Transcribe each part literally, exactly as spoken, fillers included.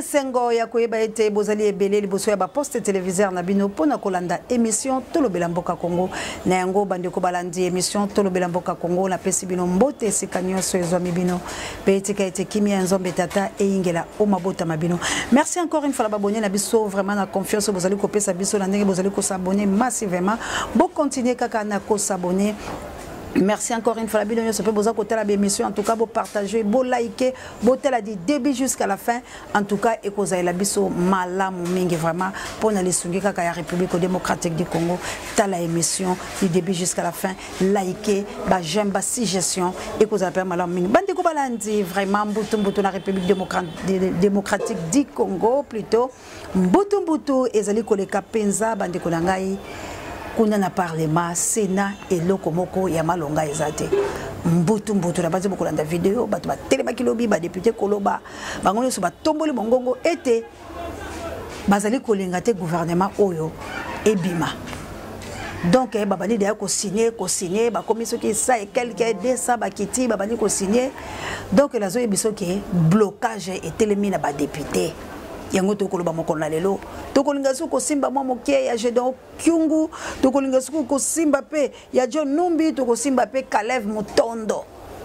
esengo ya koyeba ete bozali ebele liboso ya baposte téléviseur na bino mpona kolanda émission tolobela mboka Congo na yango bandeko balandi émission tolobela mboka Congo na pesi bino mbote esika nyonso ezwami bino mpe etika ete kimia ya nzombe tata eyingela o mabota mabino. Merci encore une fois la babonné na biso vraiment na confiance bozali kopesa biso na ndenge bozali ko s'abonner massivement bo continuer kaka na ko s'abonner. Merci encore une fois la bino se peut boza côté la émission en tout cas bo partager bo liker bo tela du début jusqu'à la fin en tout cas et koza la biso malamu mingi vraiment pour na lisungi kaka ya République démocratique du Congo ta la émission du début jusqu'à la fin liker ba j'aime ba suggestion et koza pa malamu mingi bande ko balandi vraiment mbutu mbutu na République démocratique du Congo plutôt mbutu mbutu ezali koleka penza bande ko ngai kuna na parlement Sénat et lokomoko ya malonga ezate mbutu mbutu na bazi bokolanda vidéo bato ba telema kilobi ba député koloba bango nyonso ba tomboli bongongo ete bazali kolinga te gouvernement oyo ebima donc eh babali de ko signer ko signer ba commission qui ça et quelqu'un deux cents ba kiti babali ko signer donc la zo ebiso ke blocage et telemi na ba député yango tokoloba mokolo lelo tokolinga suko simba mwa mokie ya Jedon Kyungu tokolinga suko simba pe ya John Numbi tokosimba pe Kalev Mutondo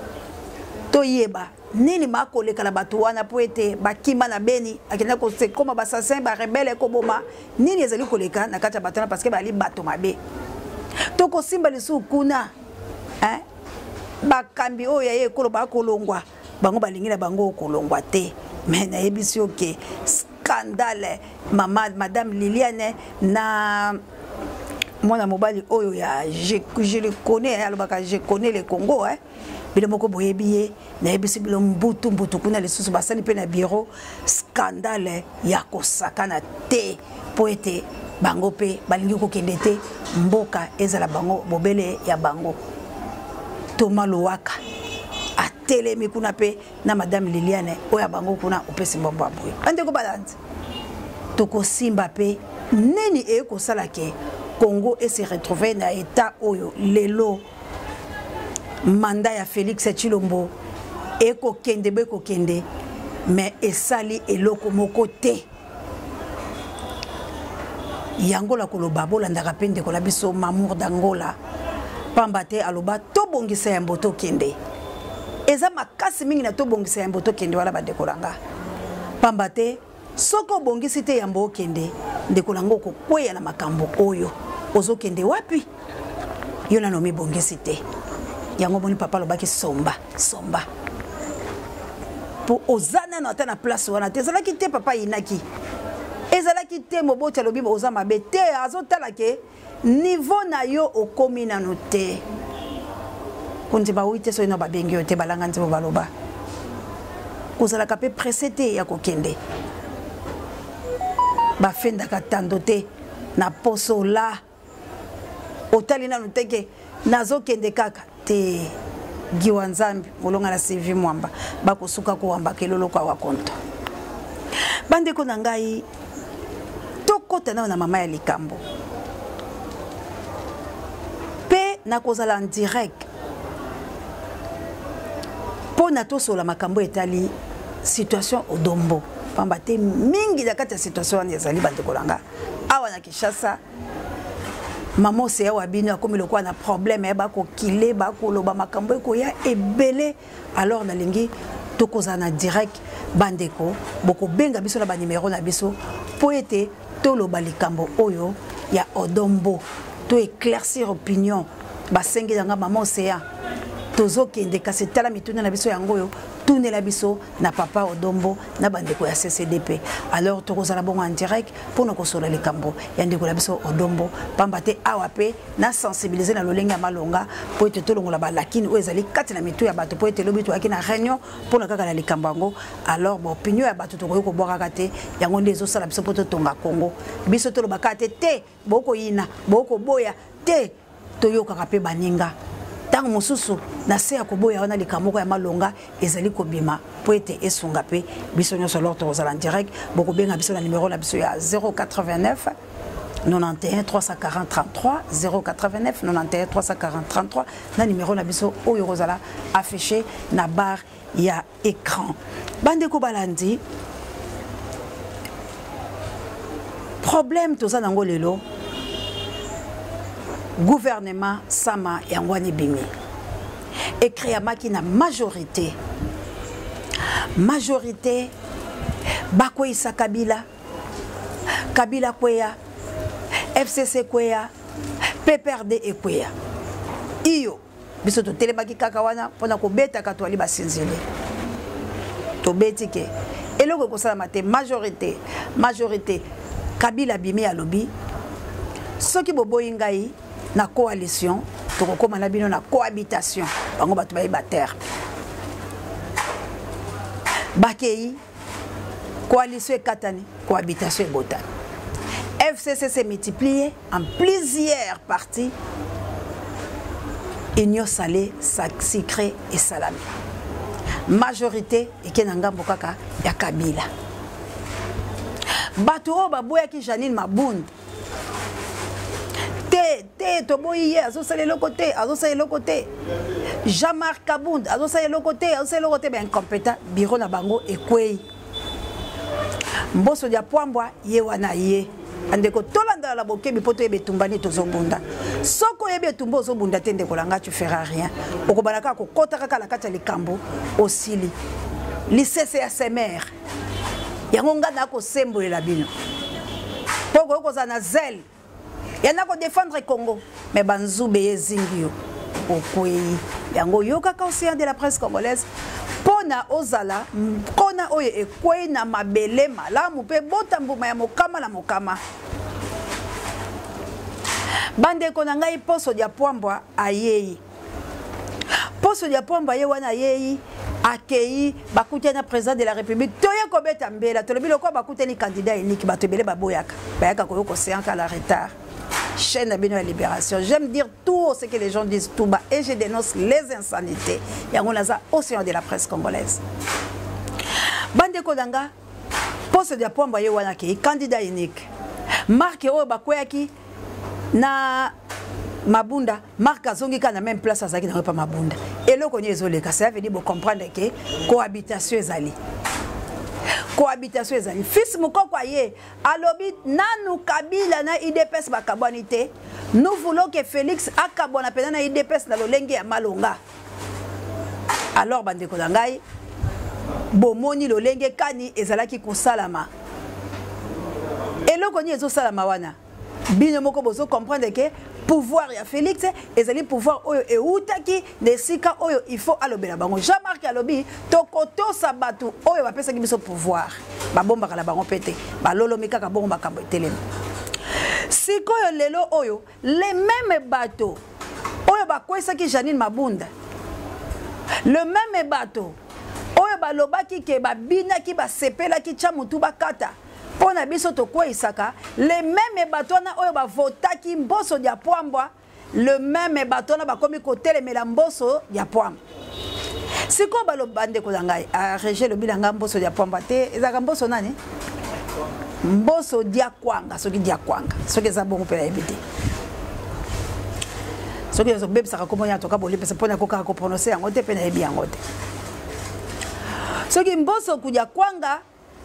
toyeba nini makoleka na bato wana po ete bakima na beni akenda ko se koma basassin ba rebelle ko boma nini ezali koleka na kata batana parce que bali bato mabe tokosimba lisu kuna hein bakambi oyo ye koloba kolongwa bango balingi na bango kolongwa te mais na yebisi oke scandale mama madame Liliane na mwana mobali oyo ya je, je le connais alobaka je connais le Congo hein bilo moko boyebiye na yebisi bilo mbutu mbutu kuna lisusu basali pe na bureau scandale ya kosakana te po ete bango pe balingi kokende te mboka ezala bango bobele ya bango Thomas Lowaka telemi kuna pe na madame Liliane oya bango kuna opesi mbombo abwe ande ko balance toko simba pe neni e ko salake Congo et se retrouver na état oyo lelo mandat ya Félix Tshilombo e ko kende be ko kende mais esali eloko moko te yangola ko loba bolanda pende ko la biso mamour d'Angola pambate aloba to bongisa ya mboto kende eza makasi mingi na to bongisa ya mboto kende wala badekolanga pambate soko bongisi te ya mboto kende ndekolanga ko kweya na makambo oyo ozo kende wapi yo na nomi bongisi te yango boni papa lo baki somba somba po ozana na ta na place wana te ezala ki te papa inaki ezala ki te mobota lobi oza mabe te azotala ke niveau na yo okomi na note kunzi ba wite so ina babengi yote balanga nzebo baloba kozala kape presete ya kokende ba fenda katando te na poso la otali na nuteke nazo kende kaka te giwanzambi molonga na C V mwamba bakosuka ko wamba kelolo kwa wakonto bande ko na ngai tokota na na mama ya likambo pe na kozala en direct pona to sola makambo etali situation odombo pamba te mingi da kati ya situation ya zali bande kolanga awa na Kinshasa maman se ya bino akomi lokwa na problème ba ko kile ba ko loba makambo ko ya ebele alors na lingi to kozana direct bandeko boko benga biso na ba numéro na biso po ete to loba likambo oyo ya odombo to éclaircir opinion ba sengi nga maman se ya tozo kende kasi tala mituna na biso yango yo tourner la biso na papa odombo na bandeko ya C C D P alors tokozala bongo en direct pour nous kosola les kambo ya ndeko la biso odombo pambate awape na sensibiliser na lolenga malonga po ete tolongola ba lakini o ezali kati na mitu ya bato po ete lobi to akina réunion pour na kaka na likambango alors bon opinion ya bato to ko boka kate yango ndezo sala biso poto tonga Congo biso to lobaka te te boko yina boko boya te toyoka kape baninga tango mosusu na se ya koboya wana likamoko ya malonga ezali kobima po ete esunga pe biso nyonso lor tozala en direct boko benga biso na numéro na biso ya zéro quatre-vingt-neuf quatre-vingt-onze trois cent quarante trente-trois zéro quatre-vingt-neuf quatre-vingt-onze trois cent quarante trente-trois na numéro na biso oyo kozala affiché na barre ya écran bande ko balandi problème toza nango lelo gouvernement sama yangwani bimi écrit maki na majorité majorité bakwisa Kabila Kabila kweya F C C kweya P P R D ekweya iyo biso to telemaki kaka wana pona ko beta ka to ali basinzele to betike eloko ko sala mate majorité majorité Kabila bimi alobi soki boboyi ngai na coalition to ko koma na bino na cohabitation bango batu bayi ba terre bakei coalition katani cohabitation botani F C C s'est multiplié en plusieurs parties. Union salée, sucré et salami. Majorité et kenanga mbokaka ya Kabila. Bato baboya ki Janine Mabund. Te te toboyi azo sale le côté, azo sale le côté. Jean-Marc Kabund azo sale le côté, azo sale le côté ben incompétent bureau na bango ekwei. Mboso dia Pwambwa ye wana ye. Andeko tolanda la bokebi poto ebe tumbani tozobunda soko ebe tumbo zobunda tende kolanga tu feras rien okobalaka ko kota kaka la kati ya likambo osili lisese ya semer yango ngana ko sembolela bino poko ko za na zel yana ko défendre Congo mais banzube yezingio okwei yango yoka ka océan de la presse congolaise pona ozala kona oye ekwei na mabele malamu pe bota mbuma ya mokama la mokama bande kona ngai poso dia Pwambwa ayei poso dia Pwambwa ye wana ayei akei bakutia na président de la République toye ko beta mbela tolobi lokwa bakutia ni candidat unique bato bele baboyaka bayaka ko ko séanka la retard chaîne à Bino et Libération. J'aime dire tout ce que les gens disent tout bas et je dénonce les insanités. Yango naza océan de la presse congolaise. Bande Kodanga, poste de Pwambwa ye wana ki candidat unique. Marque o bakweki na Mabunda, Marc Azongi ka na même place azaki na pas Mabunda. Et le konye ezoleka, ça veut dire bo comprendre que cohabitation ezali. Cohabitation ezali fils mukoko ye alobi nanu Kabila na I D P S bakabwanite nous voulons que Félix akabwana pena na I D P S na lolenge ya malonga alors bande ko ngai bomoni lolenge kani ezalaki kosalama eloko ni ezo salama wana bino moko bozo comprendre que pouvoir ya Félix ezali pouvoir oyo eutaki nesika oyo il faut alobela bango Jean-Marc alobi tokoto sabatu oyo bapesa ki biso pouvoir babomba kala bango pété balolo mikaka bongo bakambo telemi sikoyo lelo oyo les mêmes bateaux oyo bakwesa ki Janine Mabunda le même bateau oyo balobaki ke babina ki basepela ki chamutu bakata pona biso to kwa isaka les mêmes bateaux na oyo ba votaki mboso dia Pwambwa le même bateau na bakomi kotele mela mboso dia Pwambwa siko balo bande ko ngai a reger le bilanga mboso dia Pwambwa te ezaka mboso nani mboso dia kwanga soki dia kwanga soki za bongo pe ebite soki zo bebsa ka komonya to ka boli pesa pona ko ka ko prononcer yango te pe na ebi yango te soki mboso kudia kwanga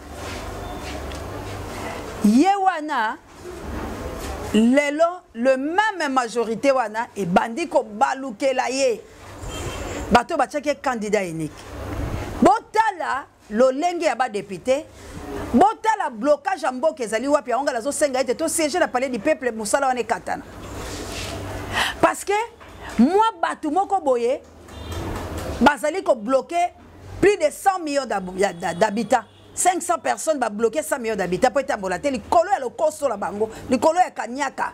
Yewana lelo le même majorité wana et bandiko baluke la ye bato bachake candidat unique botala lolenge ya ba député botala blocage en mboka ezali wapi onga lazo senga ete to siège la palais du peuple musala wana katana parce que moi bato moko boye bazali ko bloquer plus de cent millions d'habitants cinq cents personnes va bloquer cent millions d'habitants pour être embolaté les colo ya le costo la bango les colo ya kanyaka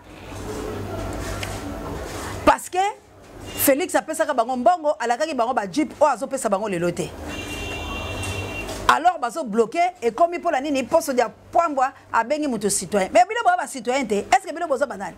parce que Félix a pesa ka bango mbongo alakaki bango ba jeep o azo pesa bango le loté alors bazo bloqué et comme pour la nini poste de Pwambwa a bengi muto citoyen mais bilo ba citoyen te est-ce que bilo bozo banal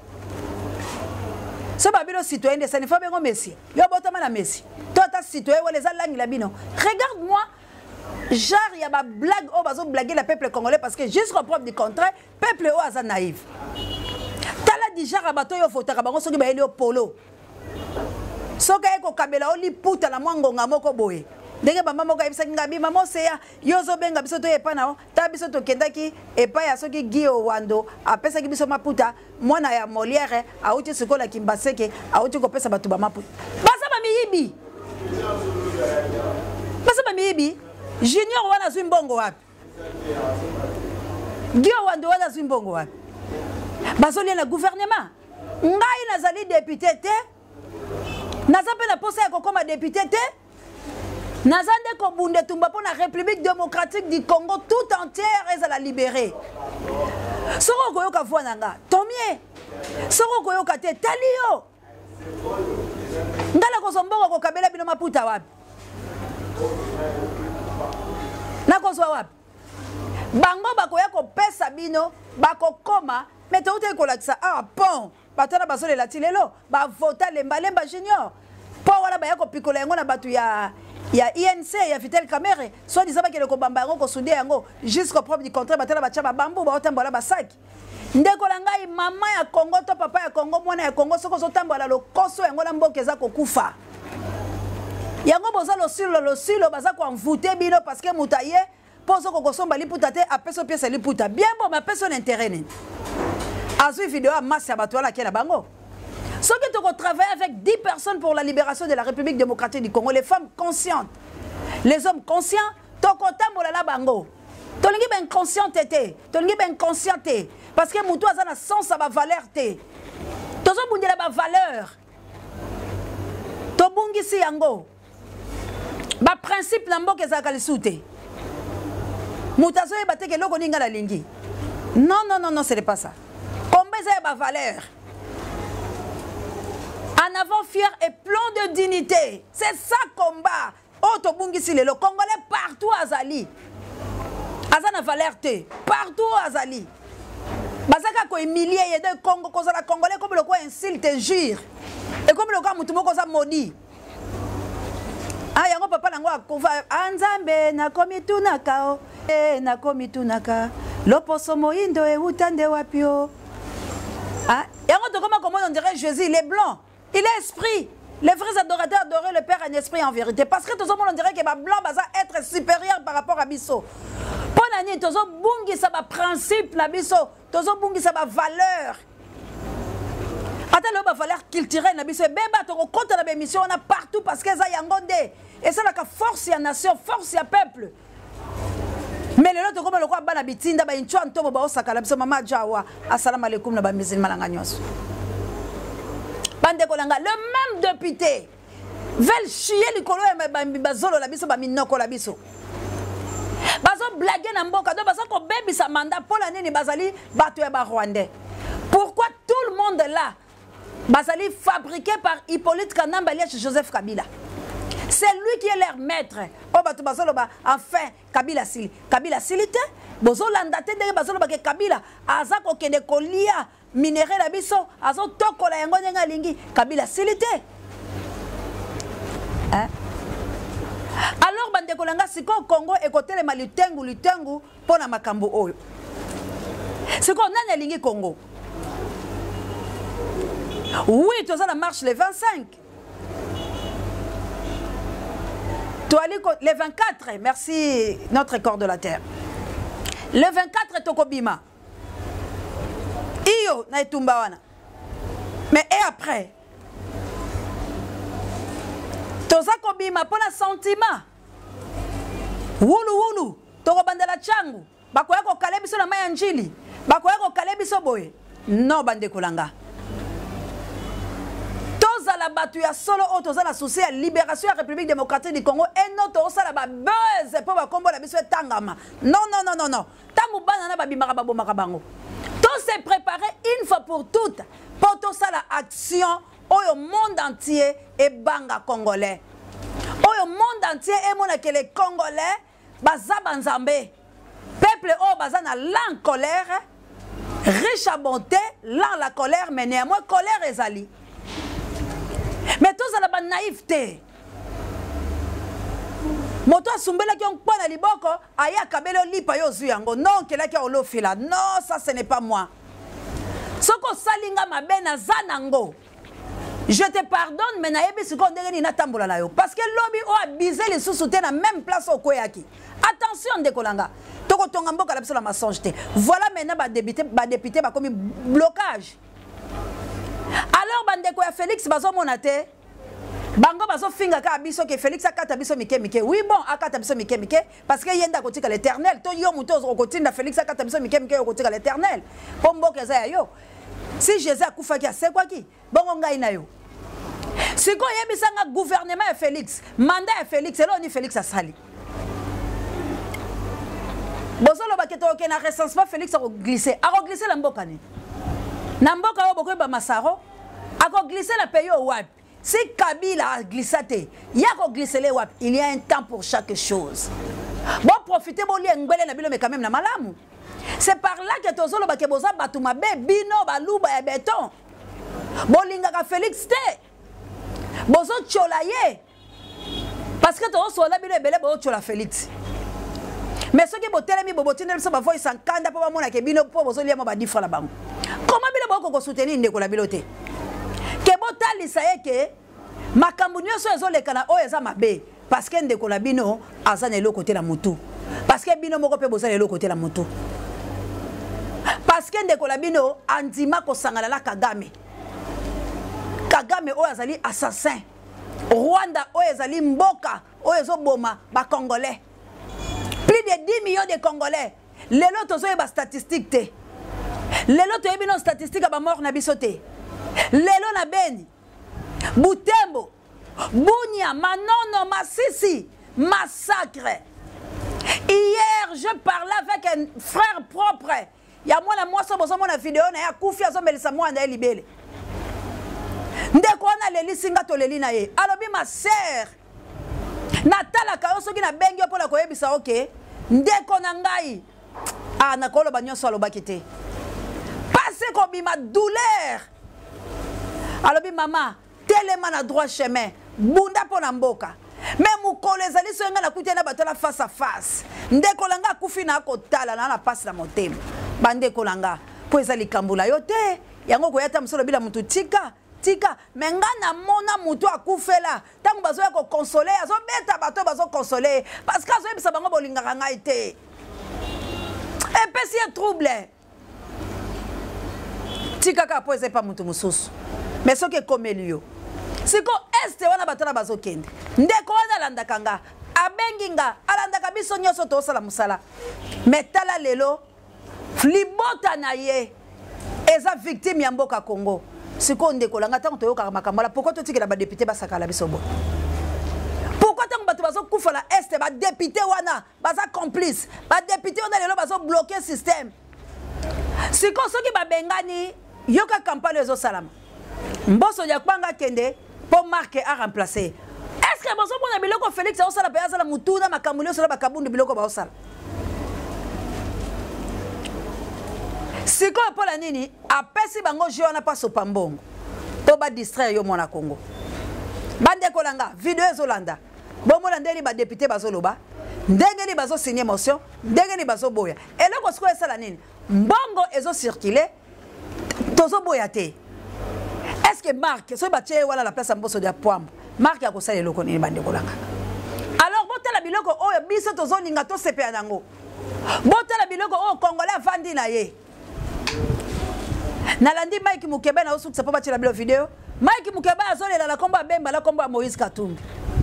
ce ba bilo citoyen de ça ne faut bengo Messi yo botama na Messi toi ta citoyen ou les alangi la bino regarde-moi genre il y a ba blague au bazo blaguer le peuple congolais parce que jusqu'au preuve du contraire peuple au aza naïf tala di genre bato yo fotaka bango soki ba eli au polo soka eko kabela oli puta na mwangonga moko boye ndenge mama moko ayebisa ngabi mama oseya yozo benga biso to epa na ta biso to kendaki epa ya soki Gio Wando apesa ki biso maputa mwana ya Molière auti sikola kimbaseke auti kopesa batu ba maputa basa ba miyibi basa ba miyibi Junior wana zwimbongo wapi Gio Wando wana zwimbongo wapi bazolia na gouvernement ngai nazali député te naza pe na posa ya kokoma député te Nazande Kobunde Tumba pour la République démocratique du Congo tout entière et à la libérer. Soro Koyoka Fouananga, Tomie, Soro Koyoka Te, Talio. Ngala Kosombongo Kokabela Bino Maputa Wab. Nakozwa Wab. Bango Bakoyako Pesa Bino, Bako Koma, mais tout est collatisa. Ah, pont, Batana Basole Latilelo, Ba Vota Lemba Junior. Pour wala Bayako Picolengo na Batu ya. Il y a I N C, il y a Vitel Kamere, soit disant que le Kobamba ko soudé yango jusqu'au propre du contrat batala bachaba bambu ba otambola basaki. Ndeko langai mama ya Congo to papa ya Congo mwana ya Congo soko zotambola lo koso yango na mboka za kokufa. Yango boza lo silo lo silo baza ko envoûter bino parce que mutaye poso ko kosomba liputa te apeso pièce liputa. Bien bon ma personne intérêt ni. Azu vidéo a masse ya batwala kena bango. Ceux qui ont travaillé avec dix personnes pour la libération de la République démocratique du Congo, les femmes conscientes, les hommes conscients, Tokotambolala Bango. Tolingi ben conscient tété, Tolingi ben conscient té, parce que Moutou a un sens à ma valeur té. Tozo bundi la ma valeur. Tobungi si yango. Ba principe nambo ke zakali soute. Moutazo e bateke loko ninga la lingi. Non non non non, ce n'est pas ça. Combien ça ma valeur? En avant fier et plein de dignité. C'est ça combat. Auto Bungisi le Congolais partout à Zali. Azana Valerte partout à Zali. Bazaka ko humilié et de Congo cause la Congolais comme le quoi insulte et jure. Et comme le quoi mutumo cause maudit. Ah yango papa nango akuva anzambe na komitu nakao e na komitu naka loposo moindo e utande wapio. Ah yango to comment comment on dirait Jésus il est blanc. Il est esprit. Les vrais adorateurs adoraient le Père en esprit en vérité. Parce que tout le monde dirait que les blancs va être supérieur par rapport à Bisso. Pour l'année, tout le monde ça va principe la Bisso. Tout le monde ça va valeur. Attends, le valeur culturelle la Bisso. Beba, tu compte la mission on a partout parce que ça y a ngondé. Et c'est la force y a nation, force y a peuple. Mais le lot comme le quoi bana bitinda ba incho antomo ba osaka la Bisso mama jawa. Assalamu alaikum na ba musulman nganyos. Le même député veut chier les colons et bazolo la biso ba minoko la biso. Bazo blaguer na mboka do bazo ko bebi sa mandat pour l'année ni bazali batu ya ba rwandais. Pourquoi tout le monde est là? Bazali fabriqué par Hippolyte Kanamba lié chez Joseph Kabila. C'est lui qui est leur maître. Oh batu bazolo ba enfin Kabila sili. Kabila silité bozo landate de bazolo ba ke Kabila azako kende kolia minéré la biso azo tokola yango nyenga lingi Kabila silité. Hein? Alors bande kolanga siko Congo et côté le malutengu lutengu pona makambo oyo. Siko nani lingi Congo? Oui, tu as la marche le vingt-cinq. Toi le vingt-quatre, merci notre corps de la terre. Le vingt-quatre Tokobima. Iyo na etumbawana. Mais et après toza kobima pona sentiment. Wulu wulu toko bandela changu. Bakoya ko kalebiso na maya njili. Bakoya ko kalebiso boye. Non bande kolanga. Toza la batu ya solo o toza la souci à libération à République démocratique du Congo et non toza la ba buzz pour ba kombo la biso tangama. Non non non non non. Tamu bana na ba bimaka ba bomaka bango. Tout s'est préparé une fois pour toutes pour tout ça l'action au monde entier et banga congolais. Au monde entier et mon que les Congolais baza banzambe. Peuple au baza na l'en colère, riche à bonté, l'en la colère mais néanmoins colère ezali. Mais tout ça la naïveté. Moto asumbela ki on pona liboko aya kabelo lipa yo zuyango non kela ki olofila non ça ce n'est pas moi soko salinga mabena zanango Je te pardonne, mais nayebi siko ndenge na tambola na yo. Parce que lobby o abusé les sous-soutés na même place au koyaki. Attention de kolanga. Toko tonga mboka la biso la mensonge te. Voilà maintenant ba député ba député ba comme blocage. Alors bandeko ya Félix bazo monate. Bango bazo finga ka biso ke Félix akata biso mike mike. Oui bon, akata biso mike mike parce que yenda kotika l'Éternel. To yo muto okotinda Félix akata biso mike mike okotika l'Éternel. Pomboka za yo. Si Jésus a koufaki a c'est quoi qui? Bongo ngai na yo. Si ko yebisanga gouvernement ya Félix, mandat ya Félix, elo ni Félix asali. Bozolo baketo ke na recensement Félix a glissé. A glissé la mboka ni. Na mboka o boko ba masaro, a glissé la pays au wap. Si Kabila a glissé, il y a glissé les wap. Il y a un temps pour chaque chose. Bon profitez bon li ngwele na bilo mais quand même na malamu. C'est par là que tozolo bakeboza batuma be bino baluba ya béton. Bolinga ka Félix te. Bozo tcholaye. Parce que to so la bino ebele bo tchola Félix. Mais ce qui botelemi bobotine biso ba voice sankanda po ba mona ke bino po bozo liamo ba difra la bango. Comment bino boko ko soutenir ndeko la bilote? Ke botali sa yeke makambu nyoso ezoleka na o eza mabe parce que ndeko la bino azana elo côté la mutu. Parce que bino moko pe bozana elo côté la mutu. Parce que ndeko la bino andima ko sangala la Kagame. Kagame o azali assassin. Rwanda o ezali mboka o ezoboma ba Congolais. Plus de dix millions de Congolais. Lelo tozo ba statistique te. Lelo to ebino statistique ba mort na bisote. Lelo na Beni. Butembo. Bunia, Manono, Massissi, massacre. Hier, je parlais avec un frère propre. Il y a moi la moi ça mon vidéo na ya kufi azo melisa moi na libele. Ndeko na leli singa to leli na ye. Alobi ma sœur. Natala ka soki na bengi po la ko yebisa OK. Ndeko na ngai. Ah na kolo ba nyonso aloba kite. Passé ko bima douleur. Alobi maman, tellement na droit chemin. Bunda po na mboka. Mais mukolo ezali so nga na kutena batola face à face. Ndeko langa kufi na ko tala na na passe na motema. Bande kolanga po ezali kambula yo te yango ko yata msolo bila mutu tika tika menga na mona mutu akufela tangu bazo ya ko consoler azo beta bato bazo consoler parce que azo yebisa bango bolinga ngai te et pesi ya trouble tika ka po ezepa mutu mususu mais soki komelio siko este wana batona bazo kende ndeko wana landa kanga abenginga alanda kabiso nyoso to sala musala metala lelo Libota na ye eza victime ya mboka Congo. Siko ndeko langa tango toyoka makamala pourquoi to tikela ba député ba sakala bisobo. Pourquoi tango bato bazo kufa la este ba député wana baza complice. Ba député wana lelo bazo bloquer système. Siko soki ba bengani yoka campagne ezo salama. Mboso ya kwanga kende po marque a remplacer. Est-ce que bozo mona biloko Félix o sala pe azala mutuna makamulio sala ba kabundu biloko ba osala. Siko pour la nini apesi bango jeu na pas sopambongo to ba distraire yo mona Congo bande kolanga video ezolanda bomo landeli ba député bazoloba ndenge ni bazo signer motion ndenge ni bazo boya eloko siko esala nini mbongo ezo circuler tozo boya te est-ce que Marc so ba tie wala la place mboso dia poambo Marc ya kosala eloko nini bande kolanga alors botala biloko oyo biso tozo ninga to sepea nango botala biloko o Congolais vandi na ye Nalandi Mike Mukebe na osu tsapo batela bilo video. Mike Mukebe azolela la kombo Bemba la kombo ya Moïse Katumbi.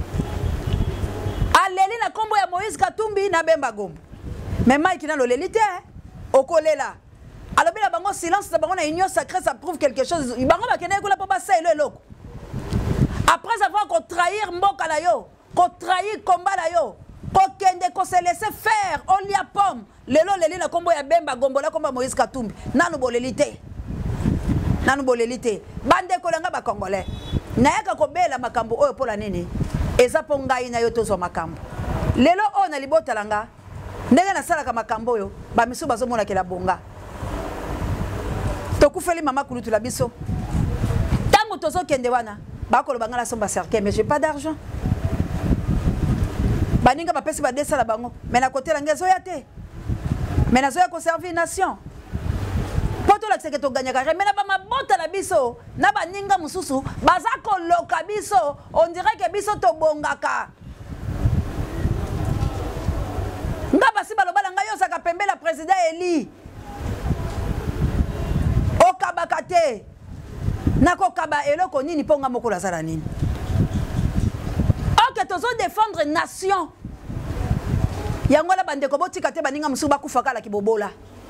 Aleli na kombo ya Moïse Katumbi na Bemba Gombo. Mais Mike na lo lelite okolela. Alobi la bango silence na bango na union sacrée ça prouve quelque chose. Bango ba kene ko la papa sa elo eloko. Après avoir ko trahir mboka na yo, ko trahir combat na yo, ko kende ko se laisser faire on lia pomme. Lelo leli na kombo ya Bemba Gombo la kombo Moïse Katumbi. Nanu bolelite. Nanu bolelite bande kolanga ba Congolais nayaka ko bela makambo oyo pola nini eza pongai na yo tozo makambo lelo o na libota langa ndenge na sala ka makambo oyo ba misu bazo mona kela bonga to kufeli mama kulutu la biso tango tozo kende wana ba ko banga la somba cercle mais j'ai pas d'argent baninga ba pesi ba desa la bango mais na côté langa zo ya te mais na zo ya ko servir nation poto la c'est que to gagnaka mais na ba mabota la biso na ba ninga mususu baza ko loka biso on dirait que biso to bongaka nga basi balobala nga yo saka pembe la président Eli o kabakate nako kaba eloko nini ponga mokola sala nini ok tozo défendre nation yangola bande ko botika te baninga mususu bakufaka la kibobola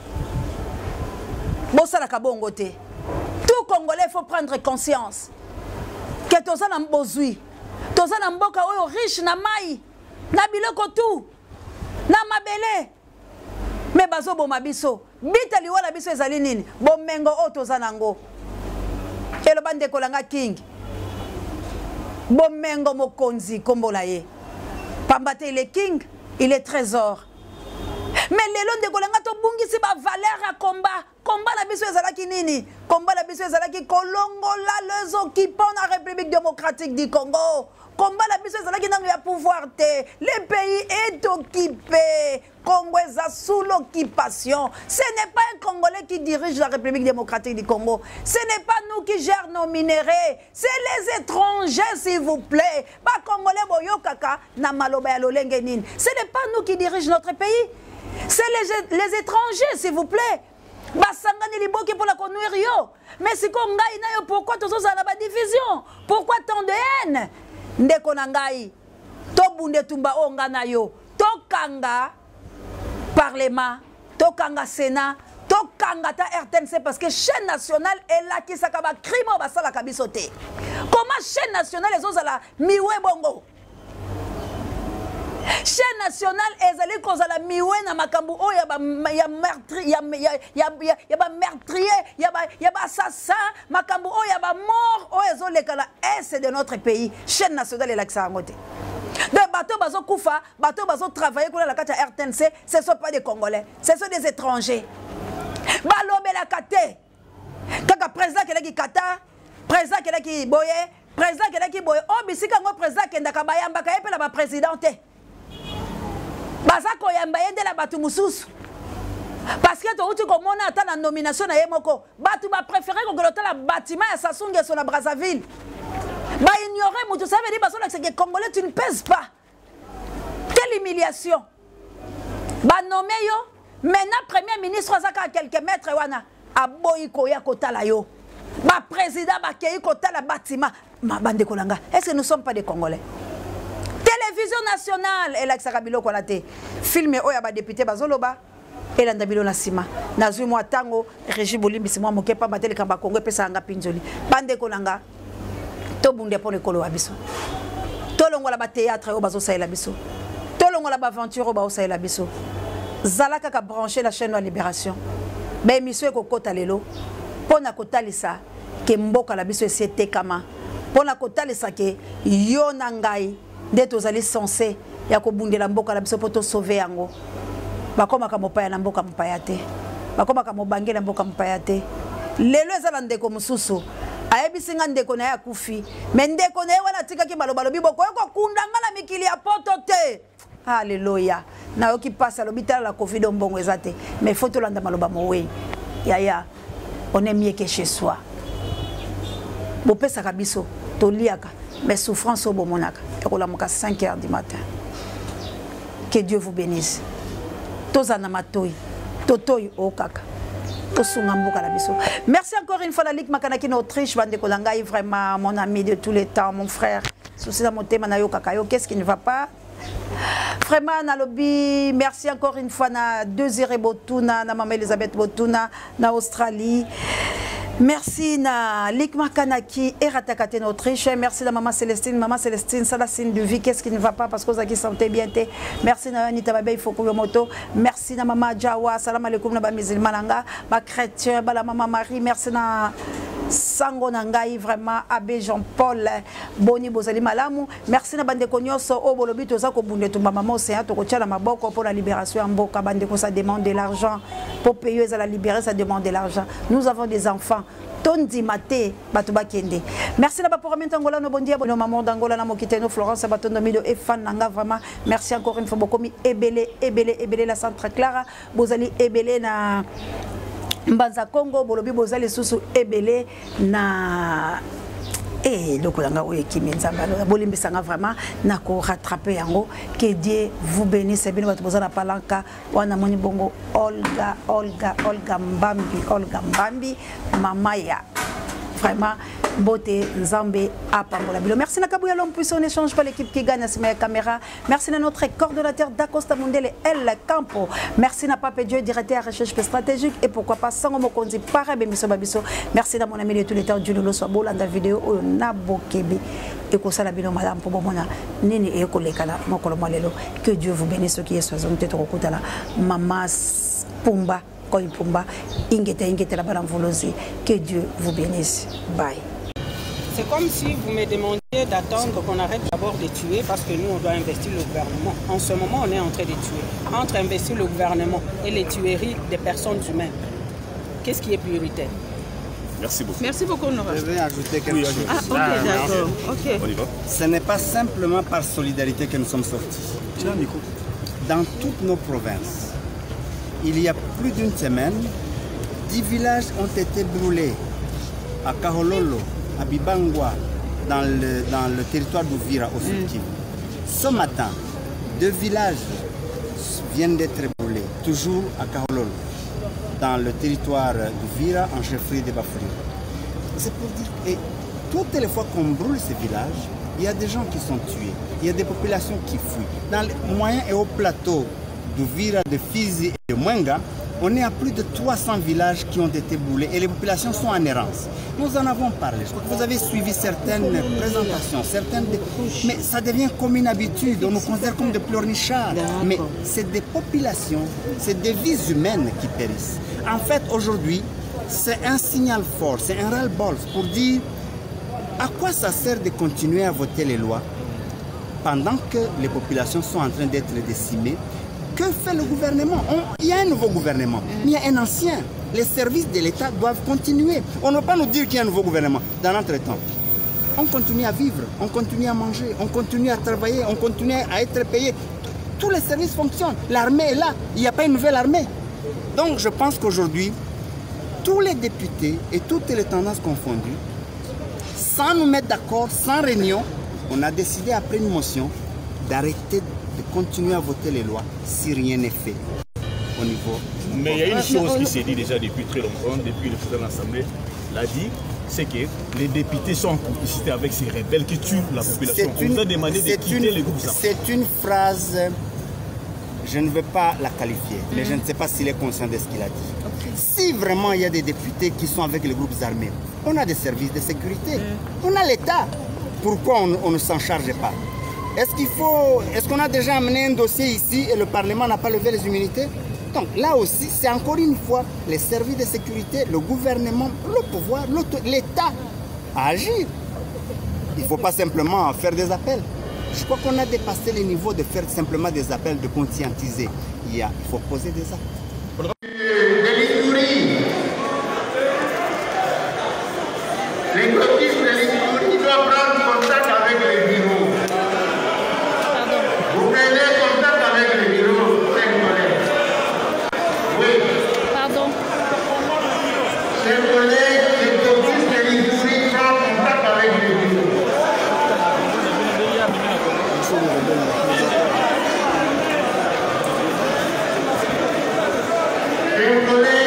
bosala kabongo te tout congolais faut prendre conscience que toza na mbozui toza na mboka oyo riche na mai na biloko tout na mabele me bazo boma biso bita liwala biso ezali nini bomengo o toza nango elo bande kolanga king bomengo mokonzi kombola ye pambate il est king il est trésor mais lelo nde kolanga to bungisi ba valeur à combat combat la biso ezalaki nini combat la biso ezalaki kolongola les occupants de la République démocratique du Congo. Combat la biso ezalaki ndango ya pouvoir te. Le pays est occupé. Congo est sous l'occupation. Ce n'est pas un Congolais qui dirige la République démocratique du Congo. Ce n'est pas nous qui gérons nos minéraux. C'est les étrangers, s'il vous plaît. Pas Congolais boyo kaka na maloba ya lolenge nini. Ce n'est pas nous qui dirigeons notre pays. C'est les, les étrangers, s'il vous plaît. Basangani liboki pour la conduire yo. Mais si ko ngai na yo pourquoi tozo za na ba division? Pourquoi tant de haine? Ndeko na ngai. To bunde tumba onga na yo. To kanga parlement, to kanga sénat, to kanga ta R T N C parce que chaîne nationale est là qui sakaba crime ba sala kabisote. Comment chaîne nationale les autres la miwe bongo? Chaîne nationale ezali kozala miwe na makambu o ya ba ya meurtrier ya ya ya ya ba meurtrier ya ba ya ba assassin makambu o ya ba mort o ezoleka la est de notre pays chaîne nationale est là que ça ngote de bateau bazo kufa bateau bazo travailler pour la carte R T N C ce sont pas des Congolais ce sont des étrangers balobe la kate kaka président keleki kata président keleki boye président keleki boye o bisika ngo président kendaka bayamba ka epela ba présidenté Bazako yamba yende la batu mususu. Parce que tu as commander à la nomination na yemoko. Batu ba préféré que le bâtiment à Sassou Nguesso na Brazzaville. Ba ignorer mutu ça veut dire parce que les Congolais tu ne pèses pas. Quelle humiliation. Ba nommé yo maintenant premier ministre azaka à quelques mètres wana aboyi ko ya kotala yo. Ba président ba kei kotala bâtiment ma bande kolanga. Est-ce que nous ne sommes pas des Congolais? Télévision nationale et la Xarabilo Kolate filmé oya ba député bazoloba et la ndabilo na sima nazui moi tango régime bolimbi si moi mokepa batele kamba Congo pesa nga pinjoli bande kolanga to bunde pour le kolo abiso to longola ba théâtre o bazo saela biso to longola ba aventure o ba saela biso zalaka ka brancher la chaîne de Libération ba émission ko kota lelo pona kotalisa ke mboka la biso c'était kama pona kotalisa ke yo na ngai D'être aux alliés censés, il y a que la mboka la biso poto sauver yango. Bakoma ka mopaya na mboka mopaya te. Bakoma ka mobange na mboka mopaya te. Lelo ezala ndeko mususu. Ayebisi nga ndeko na ya kufi. Mais ndeko na wana tika ki balobalo biboko ko kundanga la mikili ya poto te. Alléluia. Na yo ki passe l'hôpital la Covid mbongo ezate. Mais faut to landa maloba mowe. Ya ya. On est mieux que chez soi. Bopesa ka biso to liaka. Mais souffrance au Bomonaka. Et à cinq heures du matin. Que Dieu vous bénisse. Tozanamatoi. Totoi okaka. Merci encore une fois la Ligue Makanaki Autriche. Bande Kolangai, vraiment mon ami de tous les temps, mon frère. Qu'est-ce qui ne va pas? Vraiment, Nalobi, merci encore une fois na Désiré Botuna, na Maman Elisabeth Botuna, na Australie. Merci na Likma Kanaki et Ratakate Autriche. Merci na Maman Célestine, Maman Célestine, ça la signe de vie. Qu'est-ce qui ne va pas parce que vous avez santé bien. Merci na Anita Babe, il faut que moto. Merci na Maman Jawa, salam alaikum na ba musulmananga, ba chrétien, ba la Maman Marie. Merci na Sango Nangai, vraiment Abbé Jean-Paul Boni Bozali Malamu. Merci na bande konyoso o bolobi toza ko bunde to maman océan to ko tchala maboko pour la libération en boka bande ko ça demande de l'argent pour payer à la libérer ça demande de l'argent. Nous avons des enfants. Tondi Maté Batuba Kende. Merci na pour remettre Angola no bondia no maman d'Angola na mokiteno Florence Batondo Mido et fan nanga vraiment. Merci encore une fois beaucoup mi ebele ebele ebele la centre Clara Bozali ebele na Mbanza Congo bolobi bozali susu ebele na et le kolanga oye kimi nzamba bolimbisanga vraiment na ko rattraper yango. Que Dieu vous bénisse bien votre bozala palanka wana moni bongo Olga Olga Olga Mbambi Olga Mbambi Mamaya vraiment beauté Nzambe apambola bilo. Merci na Kabouya l'homme puissant, on échange pas l'équipe qui gagne à caméra. Merci à notre coordonnateur d'Acosta Mondele El Campo. Merci à Pape Dieu directeur recherche stratégique et pourquoi pas Sango Mokonzi Parabe Miso Babiso. Merci à mon ami de tous les temps Dieu Lolo Swabo la vidéo au Nabokebi et ko sala bino madame pour bomona nini e ko lekala mokolo malelo. Que Dieu vous bénisse ceux qui est soixante peut-être okutala Mama Pumba Koi Pumba ingete ingete la balam volozi. Que Dieu vous bénisse. Bye. C'est comme si vous me demandiez d'attendre qu'on arrête d'abord de tuer parce que nous, on doit investir le gouvernement. En ce moment, on est en train de tuer. Entre investir le gouvernement et les tueries des personnes humaines, qu'est-ce qui est prioritaire? Merci beaucoup. Merci beaucoup, Nora. Je vais ajouter quelque chose. Ah, ok, d'accord. Okay. On y va. Ce n'est pas simplement par solidarité que nous sommes sortis. Dans toutes nos provinces, il y a plus d'une semaine, dix villages ont été brûlés à Kahololo, à Bibangwa, dans le, dans le territoire d'Ouvira au Sud Kivu. Ce matin, deux villages viennent d'être brûlés, toujours à Kahololo, dans le territoire d'Ouvira, en chefferie de Bafoury. C'est pour dire que toutes les fois qu'on brûle ces villages, il y a des gens qui sont tués, il y a des populations qui fuient. Dans les moyens et hauts plateaux d'Ouvira, de Fizi et de Mwenga, on est à plus de trois cents villages qui ont été brûlés et les populations sont en errance. Nous en avons parlé. Je crois que vous avez suivi certaines présentations, certaines... mais ça devient comme une habitude. On nous considère comme des pleurnichards. Mais c'est des populations, c'est des vies humaines qui périssent. En fait, aujourd'hui, c'est un signal fort, c'est un ras-le-bol pour dire à quoi ça sert de continuer à voter les lois pendant que les populations sont en train d'être décimées. Que fait le gouvernement? On, il y a un nouveau gouvernement, mais il y a un ancien. Les services de l'État doivent continuer. On ne peut pas nous dire qu'il y a un nouveau gouvernement. Dans l'entretemps, on continue à vivre, on continue à manger, on continue à travailler, on continue à être payé. Tous les services fonctionnent. L'armée est là. Il n'y a pas une nouvelle armée. Donc je pense qu'aujourd'hui, tous les députés et toutes les tendances confondues, sans nous mettre d'accord, sans réunion, on a décidé après une motion d'arrêter de continuer à voter les lois si rien n'est fait au niveau. Mais il y a une chose qui s'est dit déjà depuis très longtemps, depuis le président de l'Assemblée l'a dit, c'est que les députés sont en complicité avec ces rebelles qui tuent la population. On vous a demandé de quitter les groupes armés. C'est une phrase, je ne veux pas la qualifier, mais je ne sais pas s'il est conscient de ce qu'il a dit. Si vraiment il y a des députés qui sont avec les groupes armés, on a des services de sécurité, on a l'État. Pourquoi on, on ne s'en charge pas? Est-ce qu'il faut, est-ce qu'on a déjà amené un dossier ici et le Parlement n'a pas levé les immunités? Donc là aussi, c'est encore une fois les services de sécurité, le gouvernement, le pouvoir, l'État à agir. Il ne faut pas simplement faire des appels. Je crois qu'on a dépassé les niveaux de faire simplement des appels, de conscientiser. Il, y a, il faut poser des actes. Les grossistes de l'Église doivent prendre contact avec les bureaux. Vous prenez contact avec les bureaux, chers collègues. Oui. Pardon. Chers collègues, les grossistes de l'Église prennent contact avec les bureaux. Chers collègues,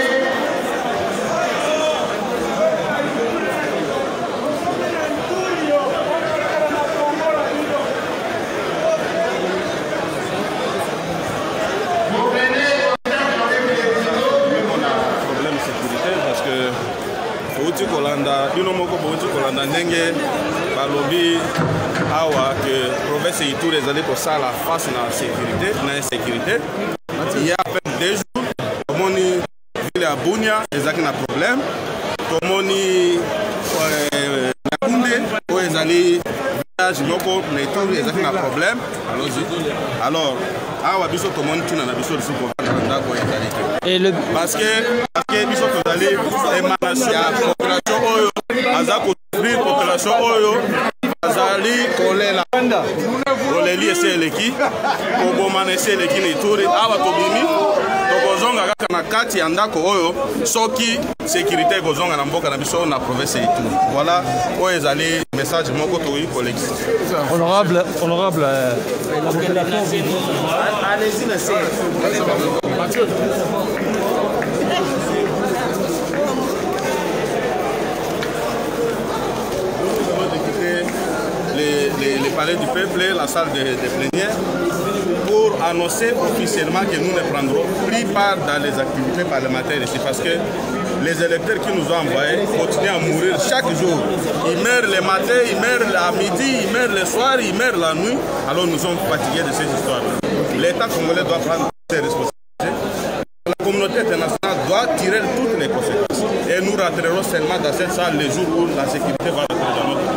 Kolanda, bino moko bouti Kolanda ndenge balobi awa que province et tous les années pour ça la face na sécurité, na insécurité. Il y a à peine deux jours, comme on y ville à Bunia, les a un problème. Comme on y Nakunde, où ils allaient village loko, mais tous les a un problème. Alors, awa biso tout le monde tient na biso de ce Kolanda ko ezali. Et le parce que parce que biso tout allé émanation population oyo aza ko souffrir population oyo azali kolela koleli ese leki ko bomana ese leki ni turi awa to bimi to kozonga kaka na kati ya ndako oyo soki sécurité ekozonga na mboka na biso na province et tout. Voilà oyo ezali message moko tokoki kolekisa. Honorable, honorable. Allez-y, monsieur. Les, les, les palais du peuple, la salle de, de plénière, pour annoncer officiellement que nous ne prendrons plus part dans les activités parlementaires ici, parce que les électeurs qui nous ont envoyés continuent à mourir chaque jour. Ils meurent le matin, ils meurent à midi, ils meurent le soir, ils meurent la nuit. Alors nous sommes fatigués de ces histoires-là. L'État congolais doit prendre ses responsabilités. La communauté internationale doit tirer toutes les conséquences. Et nous rentrerons seulement dans cette salle les jours où la sécurité va être dans notre